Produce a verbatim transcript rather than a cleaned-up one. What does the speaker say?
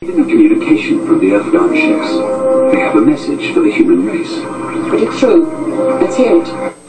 Receiving communication from the Earthbound ships. They have a message for the human race. Put it through. Let's hear it.